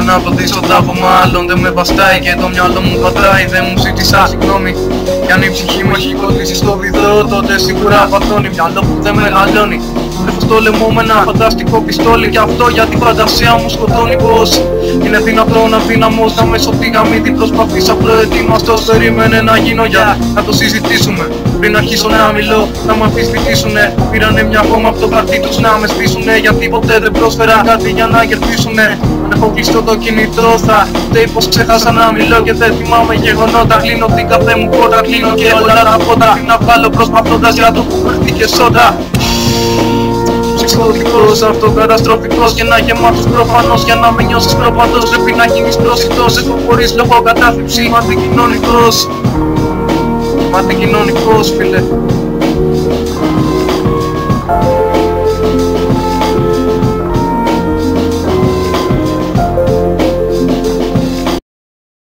Το να απαντήσω τάφο μάλλον δεν με βαστάει και το μυαλό μου πατάει. Δεν μου ζήτησα συγγνώμη. Κι αν η ψυχή μου έχει κολλήσει στο βυθό, τότε σίγουρα παθώνει. Μυαλό που δεν μεγαλώνει. Έχω στο λαιμό με ένα φανταστικό πιστόλι. Κι αυτό για τη φαντασία μου σκοτώνει. Πως είναι δυνατόν αδύναμος να μέσω τη γαμίτη προσπαθείς απροετοίμαστος. Περίμενε να γίνω για να το συζητήσουμε. Πριν αρχίσω να μιλώ, να με αμφισβητήσουνε. Πήρανε μια χώμα από το χαρτί τους να με στήσουνε. Γιατί ποτέ δεν πρόσφερα κάτι για να κερδίσουνε. Αν έχω κλειστό το κινητό θα φταίει πως ξέχασα να μιλώ και δεν θυμάμαι γεγονότα. Κλείνω την καφέ μου πόρτα, κλείνω και όλα τα φώτα. Τι να βάλω προσπαθώντας για το που βρεθήκε σότα. Ψυχολογικός, αυτοκαταστροφικός και να γεμάτος προφανώς. Για να με νιώσεις προπαντός πρέπει να γίνεις προσιτός. Έχω χωρίς λόγο κατάθλιψη, είμαι αντικοινωνικός. Είμαι αντικοινωνικός φίλε.